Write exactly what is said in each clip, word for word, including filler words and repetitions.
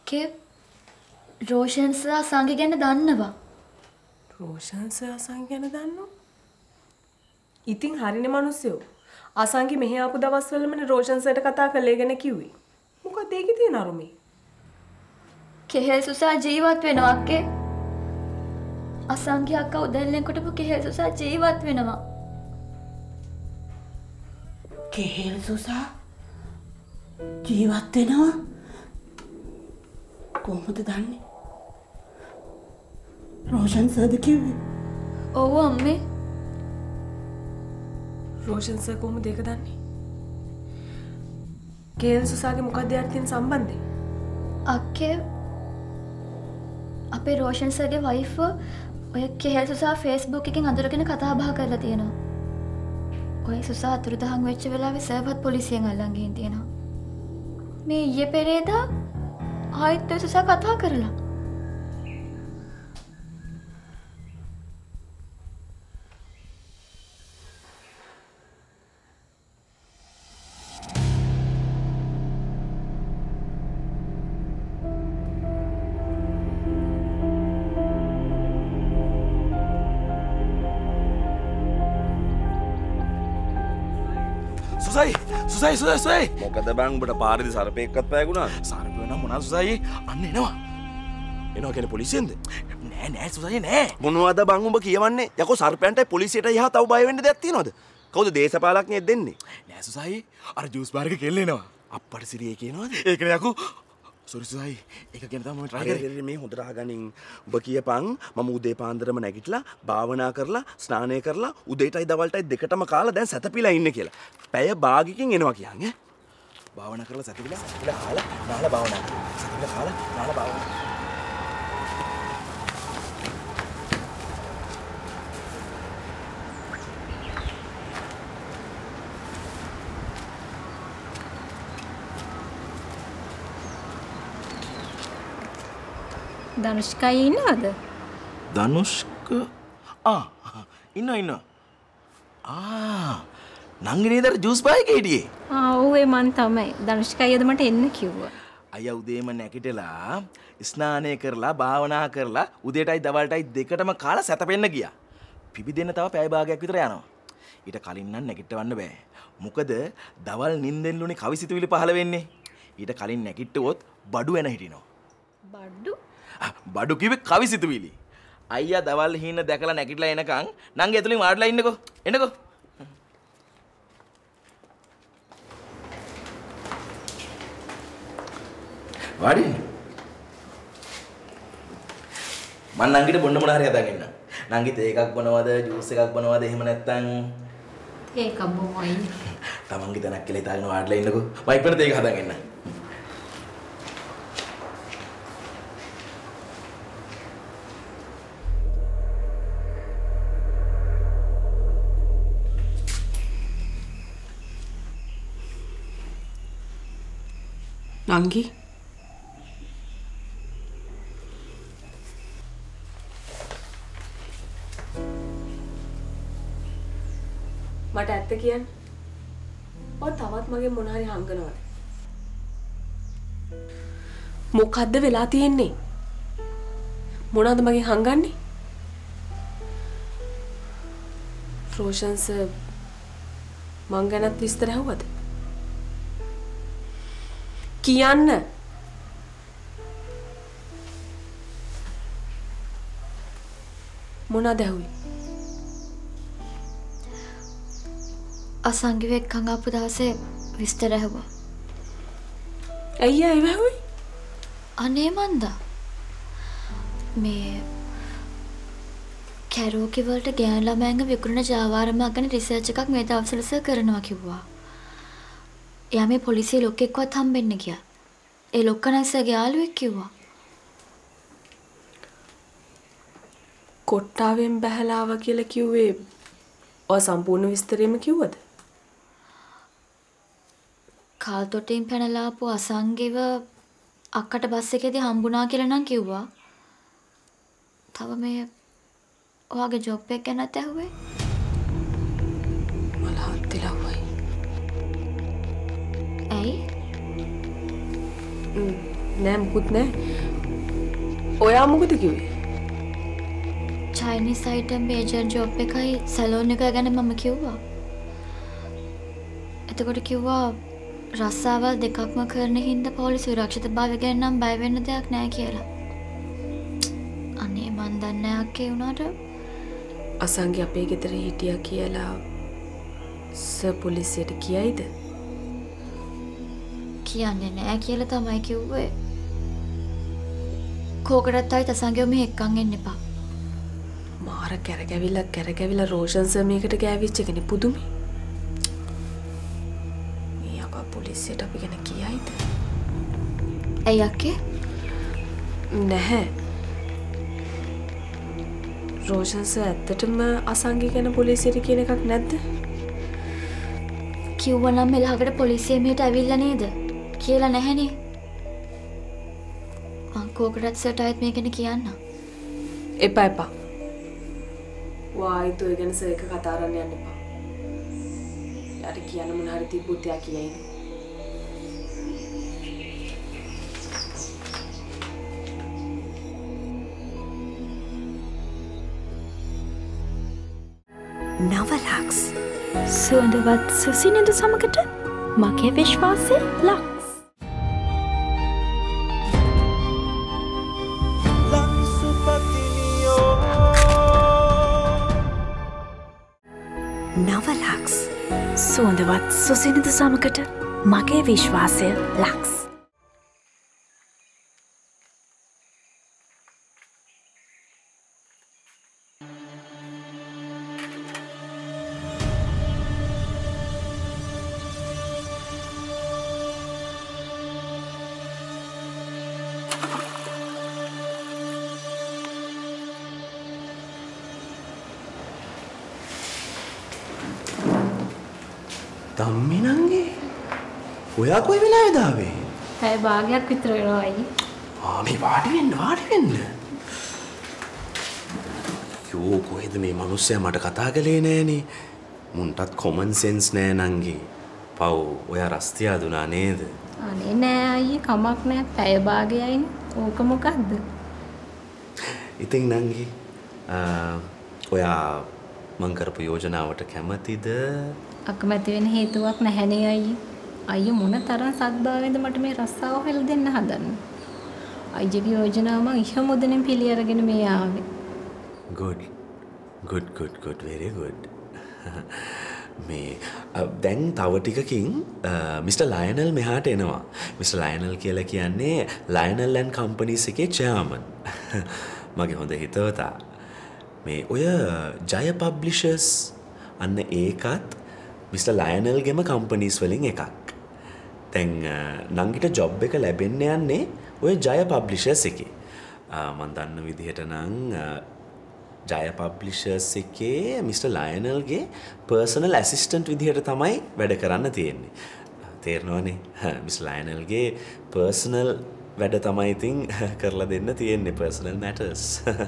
අක්කේ Roshan sir Asanga ගැන දන්නවා. Roshan sir Asanga ගැන දන්නෝ? ඉතින් හරිනේ මිනිස්සුયો. අසංගි මෙහි ආපු දවස්වලමනේ රෝෂන් සර්ට කතා කරලා ගැන කිව්වේ. මොකද ඒකේ තියෙන අරුමේ? කෙහෙල් සුසා ජීවත් වෙනවා අක්කේ. අසංගි අක්කා උදැල්ලෙන් කොටපු කෙහෙල් සුසා ජීවත් වෙනවා. කෙහෙල් සුසා ජීවත් වෙනවා? කොහොමද දන්නේ? රෝෂන් සර්ද කිව්වේ? ඔව් අම්මේ. රෝෂන් සර් කොහොමද ඒක දන්නේ? කෙහෙල් සුසාගේ මොකක්ද යාට තියෙන සම්බන්ධය? අක්කේ අපේ රෝෂන් සර්ගේ වයිෆ් ඔය කෙහෙල් සුසා Facebook එකෙන් අඳුරගෙන කතා බහ කරලා තියෙනවා. ඔය සුසා අතුරුදහන් වෙච්ච වෙලාවේ සර්වත් පොලිසියෙන් අල්ලන් ගිහින් තියෙනවා. මේ ඊයේ පෙරේදා ආයෙත් ඔය සුසා කතා කරලා. සුසයි සුසයි සුසයි සුසයි මොකද බං උඹට පාරේදී සර්පෙක්වත් පෑගුණාද? සර්පය නම් මොනවා සුසයි අන්න එනවා එනවා කියන්නේ පොලිසියෙන්ද? නෑ නෑ සුසයි නෑ මොනවද බං උඹ කියවන්නේ? යකෝ සර්පයන්ටයි පොලිසියට යහ තව බය වෙන්න දෙයක් තියනවද? කවුද දේශපාලඥයෙක් දෙන්නේ? නෑ සුසයි අර ජූස් බාර් එක කෙල්ල එනවා අප්පට සිරියේ කියනවද? ඒකනේ යකෝ සොරි සුසයි ඒක ගැන තමයි මම try කරේ. මේ හොඳට අහගනින්. උඹ කියපන් මම උදේ පාන්දරම නැගිටලා භාවනා කරලා ස්නානය කරලා උදේටයි දවල්ටයි දෙකටම කාලා දැන් සැතපීලා ඉන්නේ කියලා. පැය භාගිකින් එනවා කියන්නේ. භාවනා කරලා සැතපීලා සැතපීලා කාලා නාලා භාවනා කරලා සැතපීලා කාලා නාලා භාවනා. ධනුෂ්කයි ඉන්නවද? ධනුෂ්ක ආ ඉන්න ඉන්න ආ නංගි නේද අර ජූස් බාර් එකේ හිටියේ? ආ ඔව් ඒ මන් තමයි. ධනුෂ්කයි අද මට එන්න කිව්වා. අයියා උදේම නැගිටලා ස්නානය කරලා භාවනා කරලා උදේටයි දවල්ටයි දෙකටම කාලා සැතපෙන්න ගියා. පිබිදෙන්න තව පැය භාගයක් විතර යනවා. ඊට කලින් නම් නැගිටවන්න බෑ. මොකද දවල් නිින්දෙන් ලුනේ කවිසිතුවිලි පහළ වෙන්නේ. ඊට කලින් නැගිට්ටුවොත් බඩු වෙන හිටිනවා. බඩු බඩු කිව්වේ කවිසිතුවිලි. අයියා දවල් හීන දැකලා නැගිටලා එනකන් නංගි ඇතුලින් වාඩිලා ඉන්නකෝ. එන්නකෝ. වාඩි වෙන්න. මං නංගිට බොන්න මොන හරි හදාගෙන ඉන්නම්. නංගි තේ එකක් බොනවද, ජූස් එකක් බොනවද, එහෙම නැත්නම් තේ එකක් බොමොයි. තමන්ගේ තනක් කියලා හිතාගෙන වාඩිලා ඉන්නකෝ. මම ඉක්මනට තේ එක හදාගෙන ඉන්නම්. නංගි මට ඇත්ත කියන්න. ඔය තවත් මගේ මොන හරි හංගනවද? මොකද්ද වෙලා තියෙන්නේ? මොනවද මගේ හංගන්නේ? රෝෂන් සර් මං ගැනත් විස්තර ඇහුවද? කියන්න. මොනවද ඇහුවේ? අසංගිව එක්කන් ආපු දවසේ විස්තර ඇහුවා. අයියා ඒව ඇහුවේ? අනේ මන්දා මේ කැරෝකි වලට ගෑනු ළමයන්ගේ විකුණන ජාවාරමක් ගැන රිසර්ච් එකක් මේ දවස්වල සර් කරනවා කිව්වා. එයා මේ පොලිසිය ලොක්ෙක්වත් හම්බෙන්න ගියා. ඒ ලොක්කනස්සගේ යාළුවෙක් කිව්වා. කොට්ටාවෙන් බැහැලා ආවා කියලා කිව්වේ ඔය සම්පූර්ණ විස්තරෙම කිව්වද? කාල්තොටින් පැනලා ආපු අසංගිව අක්කට බස් එකේදී හම්බුණා කියලා නම් කිව්වා. තව මේ ඔයාගේ ජොබ් එක ගැනත් ඇහුවේ. මලහත් තිලවයි. ඇයි? නෑ මුකුත් නෑ. ඔයා මොකද කිව්වේ? චයිනීස් අයිටම් ඒජන්ට් ජොබ් එකයි සැලෝන් එක ගැන මම කිව්වා. එතකොට කිව්වා රස්සාවල් දෙකක්ම කරන හින්දා පොලිස් සුරක්ෂිතභාවය ගැන නම් බය වෙන්න දෙයක් නෑ කියලා. අනේ මන් දන්නේ නෑ අක්කේ උනාට අසංගි අපේ ගෙදර හිටියා කියලා සර් පොලිසියට කියයිද? කියන්නේ නෑ කියලා තමයි කිව්වේ. කෝකටත් ආයි තසංගියෝ මෙහෙ එක්කන් එන්න එපා. මාර කැරකැවිලා කැරකැවිලා රෝෂන් සර් මේකට ගෑවිච්ච එකනේ පුදුමේ. මේ අපා පොලිසියට අපි ගැන කියයිද? ඇයි අක්කේ? නැහැ. රෝෂන් සර් ඇත්තටම අසංගි ගැන පොලිසියට කියන එකක් නැද්ද? කිව්වනම් එලහකට පොලිසිය මෙහෙට ඇවිල්ලා නේද? කියලා නැහැනේ. මං කෝකටත් සර්ට ආයෙත් මේ ගැන කියන්න. එපා එපා. වායිත් ඔය ගැන සර් එක කතා කරන්න යන්න එපා. යාට කියන්න මොන හරි තිබ්බොත් යා කියයිද? නවලක්ස් සුවඳවත් සුසිනිඳු සමගට මගේ විශ්වාසය ලක්ස්. නවලක්ස් සුවඳවත් සුසිනිඳු සමගට මගේ විශ්වාසය ලක්ස්. දම්මි නංගේ ඔයා කොයි වෙලාවෙද ආවේ? පැය භාගයක් විතර වෙනවා අයියේ. ආ මේ වාඩි වෙන්න වාඩි වෙන්න. යෝ කොහෙද මේ මිනිස්සයා මට කතා කළේ නෑනේ. මුන්ටත් කොමන් සෙන්ස් නෑ නංගේ. පව් ඔයා රස්තියා දුනා නේද? අනේ නෑ අයියේ කමක් නෑ පැය භාගයයිනේ. ඕක මොකද්ද? ඉතින් නංගි ඔයා මං කරපු යෝජනාවට කැමතිද? අකමැති වෙන හේතුවක් නැහැනේ අයියේ. අයියේ මොන තරම් සද්භාවයෙන්ද මට මේ රස්සාව හොයලා දෙන්න හදන්නේ. අයියගේ යෝජනාව මම ඉහමුදෙනින් පිළි අරගෙන මේ ආවේ. good good good good very good. මේ දැන් තව ටිකකින් මිස්ටර් ලයනල් මෙහාට එනවා. මිස්ටර් ලයනල් කියලා කියන්නේ ලයනල් ඇන්ඩ් කම්පනීස් එකේ චෙයාර්මන්. මගේ හොඳ හිතවතා. මේ ඔය ජය පබ්ලිෂර්ස් අන්න ඒකත් මිස්ටර් ලයනල්ගේම කම්පනීස් වලින් එකක්. දැන් නංගිට ජොබ් එක ලැබෙන්න යන්නේ ඔය ජය පබ්ලිෂර්ස් එකේ. මම දන්න විදිහට නම් ජය පබ්ලිෂර්ස් එකේ මිස්ටර් ලයනල්ගේ පර්සනල් ඇසිස්ටන්ට් විදිහට තමයි වැඩ කරන්න තියෙන්නේ. තේරෙනවනේ? මිස්ටර් ලයනල්ගේ පර්සනල් වැඩ තමයි ඉතින් කරලා දෙන්න තියෙන්නේ පර්සනල් මැටර්ස්.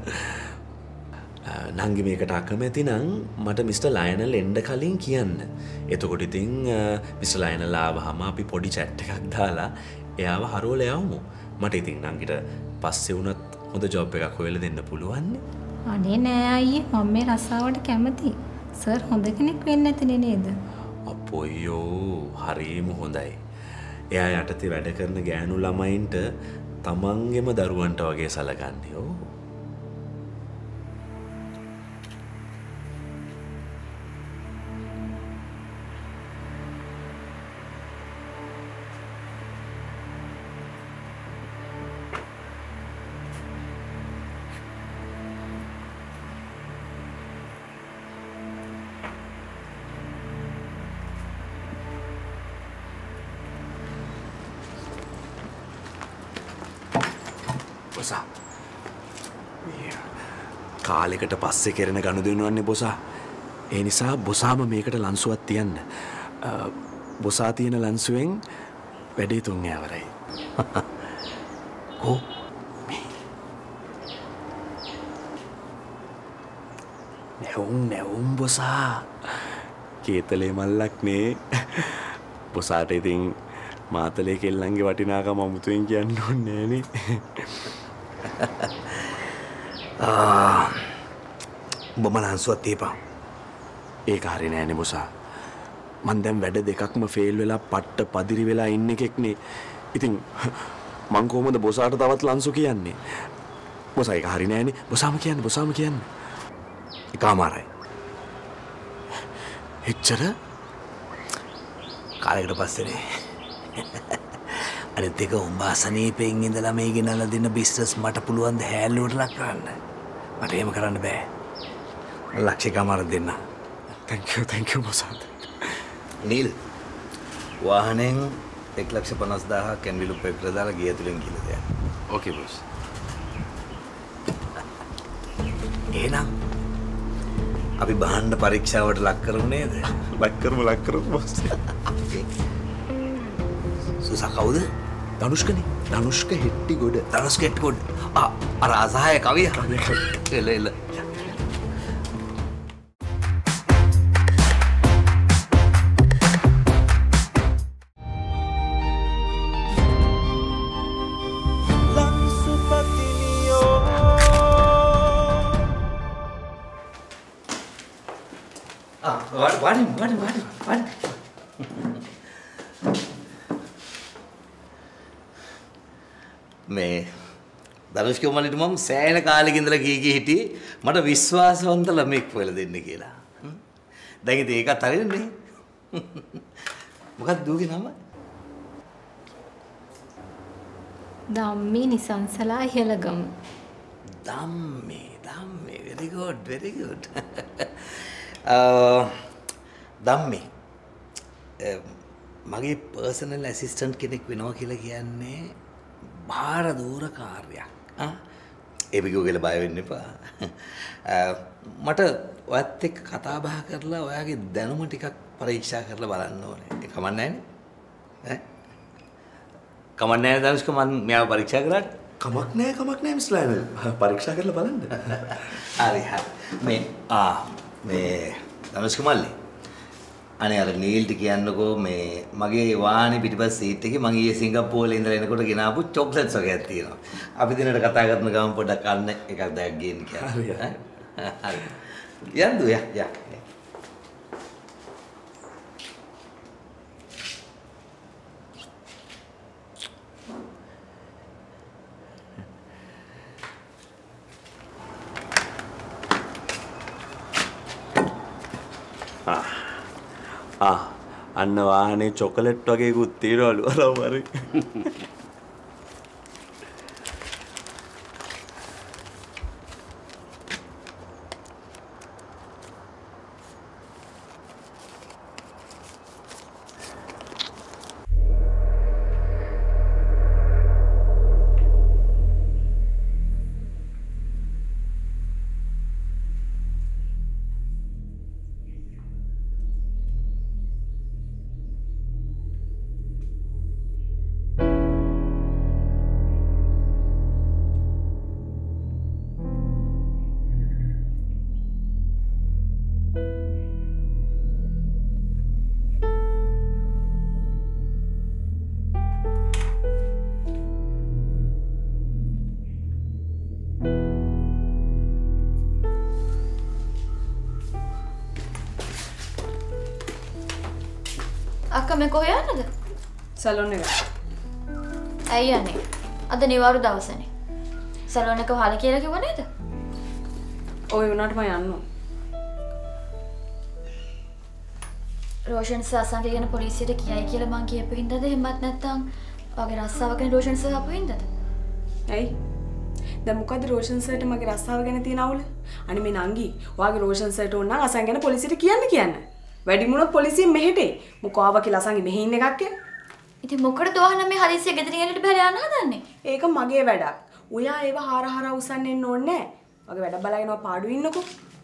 නංගි මේකට අකමැති නම් මට මිස්ටර් ලයනල් එන්න කලින් කියන්න. එතකොට ඉතින් මිස්ටර් ලයනල් ආවහම අපි පොඩි චැට් එකක් දාලා එයාව හරවලා යවමු. මට ඉතින් නංගිට පස්සේ වුණත් හොඳ ජොබ් එකක් හොයලා දෙන්න පුළුවන්. අනේ නෑ අයියේ මම මේ රස්සාවට කැමතියි. සර් හොඳ කෙනෙක් වෙන්න ඇතිනේ නේද? අපොයෝ හරිම හොඳයි. එයා යටතේ වැඩ කරන ගෑනු ළමයින්ට තමන්ගේම දරුවන්ට වගේ සලකන්නේ. ඕ බොසා කාලෙකට පස්සේ කෙරෙන ගනුදෙනුවන්නේ බොසා. ඒ නිසා බොසාම මේකට ලන්සුවක් තියන්න. බොසා තියෙන ලන්සුවෙන් වැඩේ තුන් යවරයි. කෝ මේ නැවුම් නැවුම් බොසා කේතලේ මල්ලක් නේ. බොසාට ඉතින් මාතලේ කෙල්ලන්ගේ වටිනාකම අමුතුවෙන් කියන්න ඕනේ නෑනේ. ආ උඹ මලන්සුවත් තීපා. ඒක හරි නෑනේ බොසා. මං දැන් වැඩ දෙකක්ම ෆේල් වෙලා පට්ට පදිරි වෙලා ඉන්න එකෙක්නේ. ඉතින් මං කොහොමද බොසාට තවත් ලන්සු කියන්නේ? බොසා ඒක හරි නෑනේ. බොසාම කියන්නේ බොසාම කියන්නේ. ඒකමාරයි. එච්චර කාලයකට පස්සේනේ. අනිත් එක උඹ අසනීපෙන් ඉඳලා මේ ගෙනල්ලා දෙන බිස්නස් මට පුළුවන් ද හැල්ලුවට ලක් කරන්න. මට එහෙම කරන්න බෑ. ලක්ෂිකමාර දෙන්න. thank you thank you බොසා. නීල් වාහනෙන් එක ලක්ෂ පනස් දාහක් එන්විලොප් එකකට දාලා ගිය තුලින් කියලා දෙන්න. Okay boss. එහෙනම් අපි බහන්න පරීක්ෂාවට ලක් කරමු නේද? ලක් කරමු ලක් කරමු බොස්. සුසා කවුද? ධනුෂ්කනේ. ධනුෂ්ක හෙට්ටි ගොඩ. ධනුෂ්ක හෙට්ටි ගොඩ. ආ අර අසහාය කවිය. එල එල. Wadim, wadim, wadim, wadim. මේ ධනුෂ්ක මල්ලිට මම සෑහෙන කාලෙක ඉඳලා කී කී හිටියේ මට විශ්වාසවන්ත ළමෙක් හොයලා දෙන්න කියලා. දැන් ඉතින් ඒකත් හරියන්නේ. මොකක්ද දුවගේ නම? Dhammi Nisansala Ihalagama. Dhammi, Dhammi. very good, very good. Dhammi. මගේ පර්සනල් ඇසිස්ටන්ට් කෙනෙක් වෙනවා කියලා කියන්නේ බාර දූර කාර්යයක්. ඒ බිකෝ කියලා බය වෙන්න එපා. මට ඔයත් එක්ක කතා බහ කරලා ඔයාගේ දැනුම ටිකක් පරීක්ෂා කරලා බලන්න ඕනේ. ඒ කමක් නැහැනේ. ඈ? කමක් නැහැ ධනුෂ්ක මම මෙයාව පරීක්ෂා කරාට. කමක් නෑ කමක් නෑ මිස් ලයනල්. පරීක්ෂා කරලා බලන්න. හරි හරි. මේ ආ මේ ධනුෂ්ක මල්ලි. අනේ අර නීල්ට කියන්නකෝ මේ මගේ වාහනේ පිටිපස්ස සීට් එකේ මම ඊයේ සිංගප්පූරුවේ ඉඳලා එනකොට ගෙනාපු චොක්ලට්ස් වගේක් තියෙනවා. අපි දිනට කතා කරන ගමන් පොඩ්ඩක් කන්න එකක් දැක් ගේන්න කියලා. හරි හරි. යන්දු යා යා. ආ අන්න වාහනේ චොකලට් වගේකුත් තියෙනවලු අරව හරි. අක්කා මේ කොහේ යන්නද? සැලොන් එක. ඇයි යන්නේ? අද නිවාරු දවසනේ. සැලොන් එක වහලා කියලා කිව්ව නේද? ඔය වුණාට මම යන්න ඕන. රෝෂන් සාසංගේ ගැන පොලිසියට කියයි කියලා මං කියපු හින්දාද එහෙමත් නැත්නම් වගේ රස්සාව ගැන රෝෂන් සර් අපු හින්දාද? ඇයි? දැන් මොකද රෝෂන් සර්ට මගේ රස්සාව ගැන තියෙන අවුල? අනේ මේ නංගි, ඔයාගේ රෝෂන් සර්ට ඕන නම් අසං ගැන පොලිසියට කියන්න කියන්න. වැඩිමුණොත් පොලිසියෙන් මෙහෙට එයි. මොකෝ ආවා කියලා අසංගේ මෙහෙ ඉන්න එකක් ඈ. ඉතින් මොකටද ඔහන මේ හදිස්සිය ගෙදරින් එන්නට බැහැ යන්න හදන්නේ? ඒක මගේ වැඩක්. ඔයා ඒව හාර හාර උසන්න එන්න ඕනේ නැහැ. වගේ වැඩ බලාගෙන ඔය පාඩු ඉන්නකෝ.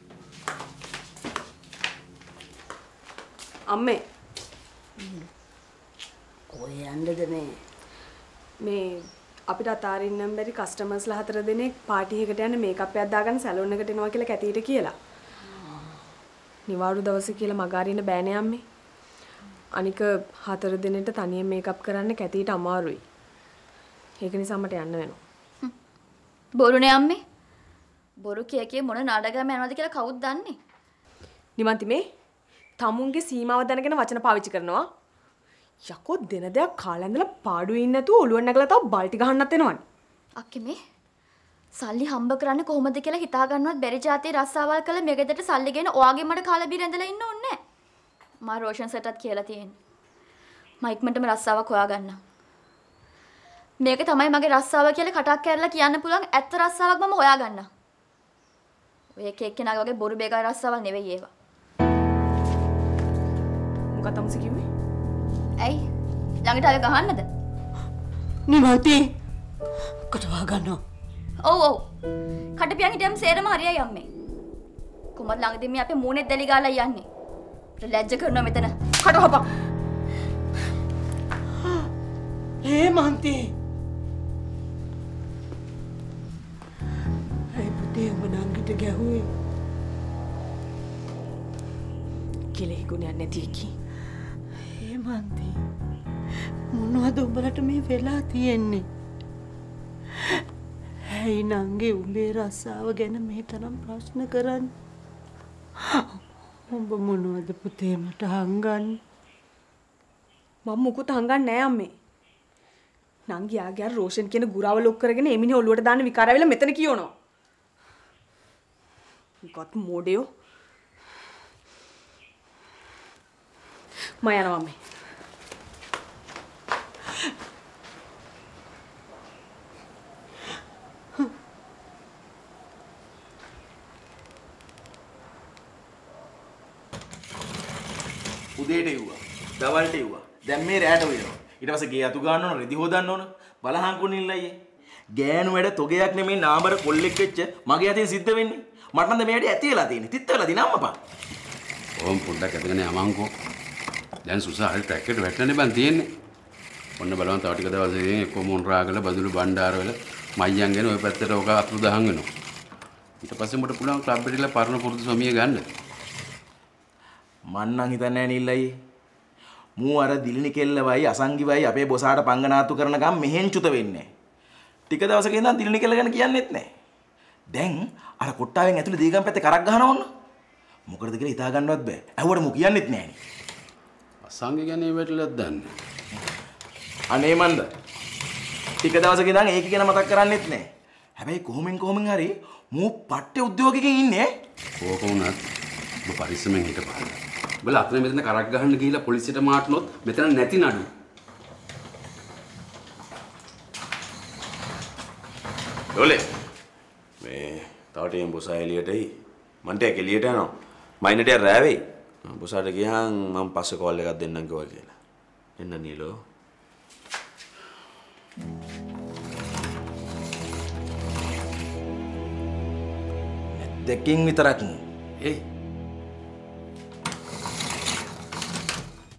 අම්මේ. කොහේ යන්නද මේ? මේ අපිට අතාරින්නම් බැරි කස්ටමර්ස්ලා හතර දෙනෙක් පාටි එකකට යන්න මේකප් එකක් දාගන්න සැලොන් එකට එනවා කියලා කැටියට කියලා. නිවාඩු දවසේ කියලා මග අරින්න බෑනේ අම්මේ. අනික හතර දිනෙට තනියෙන් මේකප් කරන්න කැටීට අමාරුයි. ඒක නිසා මට යන්න වෙනවා. බොරුනේ අම්මේ. බොරු කිය කිය මොන නාඩගම යනවද කියලා කවුද දන්නේ? නිමන්ති මේ තමුන්ගේ සීමාව දැනගෙන වචන පාවිච්චි කරනවා. යකෝ දෙන දෙයක් කාලා ඉඳලා පාඩුවේ ඉන්නේ නැතුව ඔළුව නැගලා තව බල්ටි ගහන්නත් එනවනේ. අක්කේ මේ සල්ලි හම්බ කරන්නේ කොහොමද කියලා හිතා ගන්නවත් බැරි જાතිය රස්සාවල් කළ මේ ගෙදරට සල්ලි ගෙන ඔයාගේ මට කාලා බීර ඇඳලා ඉන්න ඕනේ නැහැ. මා රෝෂන් සෙටත් කියලා තියෙන්නේ. මම ඉක්මනටම රස්සාවක් හොයාගන්නම්. මේක තමයි මගේ රස්සාව කියලා කටක් කැරලා කියන්න පුළුවන් ඇත්ත රස්සාවක් මම හොයාගන්නම්. ඔය එක එක්කෙනාගේ වගේ බොරු බේගා රස්සාවල් නෙවෙයි ඒවා. මොකක්ද තමස කිව්වේ? ඇයි? ළඟට ආව ගහන්නද? නිමන්ති කටවා ගන්නවා. ඔව් ඔව්. කටපියන් හිටියම සේරම හරියයි අම්මේ. කොහමද ළඟදී මේ අපේ මූණේ දැලි ගාලා යන්නේ. අපිට ලැජ්ජ කරනවා මෙතන. කටවපක්. හේ මන්ති. ඒ පුතේ ඔබ නංගිට ගැහුවේ. කෙලෙහි ගුණයක් නැති එකි. හේ මන්ති. මොනවද උඹලට මේ වෙලා තියෙන්නේ? ඇයි නංගි උඹේ රස්සාව ගැන මේ තරම් ප්‍රශ්න කරන්නේ? උඹ මොනවද පුතේ මට හංගන්නේ? මම මුකුත් හංගන්නේ නෑ අම්මේ. නංගි ආගේ අර රෝෂන් කියන ගුරාව ලොක් කරගෙන එමිනේ ඔළුවට දාන්න විකාර වෙලා මෙතන කියනවා. ගොත් මොඩියෝ. මම යනවා අම්මේ. උදේට එව්වා. දවල්ට එව්වා. දැන් මේ රැට වෙනවා. ඊට පස්සේ ගේ අතු ගන්න ඕන, රෙදි හොදන්න ඕන. බලහන් කොනින්න අයියේ. ගෑනු වැඩ තොගයක් නෙමෙයි නාඹර කොල්ලෙක් වෙච්ච මගේ අතින් සිද්ධ වෙන්නේ. මට නම් මේ වැඩේ ඇති වෙලා තියෙන්නේ. තිත්ත වෙලා දින අම්මපා. ඕම් පොඩ්ඩක් අතගෙන යමන්කෝ. දැන් සුසා හරි ට්‍රැක් එකට වැටෙන්නේ බන් තියෙන්නේ. ඔන්න බලන්න තව ටික දවස් ඉතින් එක්ක මොන් රාගල බදුළු බණ්ඩාර වල මයියන් ගෙන ওই පැත්තට ඔක අතුරු දහන් වෙනවා. ඊට පස්සේ මට පුළුවන් ක්ලබ් එකට පරණ පුරුදු සොමිය ගන්න. මන් නම් හිතන්නේ නැහැ නිල්ලයි. මූ අර දිලිනි කෙල්ලවයි අසංගිවයි අපේ බොසාට පංගනාතු කරන ගම් මෙහෙන් චුත වෙන්නේ. ටික දවසක ඉඳන් දිලිනි කෙල්ල ගැන කියන්නෙත් නැහැ. දැන් අර කොට්ටාවෙන් ඇතුලේ දීගම් පැත්තේ කරක් ගහනවා ඕන. මොකටද කියලා හිතා ගන්නවත් බෑ. ඇහුවට මූ කියන්නෙත් නැහනේ. අසංගි ගැන ඉවටලක් දන්නේ. අනේ මන්ද. ටික දවසක ඉඳන් ඒක ගැන මතක් කරන්නෙත් නැහැ. හැබැයි කොහොමින් කොහොමින් හරි මූ පට්ටේ උද්‍යෝගිකකින් ඉන්නේ. ඕක උනත් ඔබ පරිස්සමෙන් හිටපන්. බල අතන මෙතන කරක් ගහන්න ගිහිල්ලා පොලිසියට මාට්නොත් මෙතන නැති නඩු. ඔලේ මේ තවටියෙන් බොසා එළියට එයි. මන්ට ඒක එළියට යනවා. මයින්ට රෑ වෙයි. බොසාට ගියහන් මම පස්සේ කෝල් එකක් දෙන්නම් කිව්වා කියලා. එන්න නීලෝ. දෙකකින් විතරක් නේ. ඒ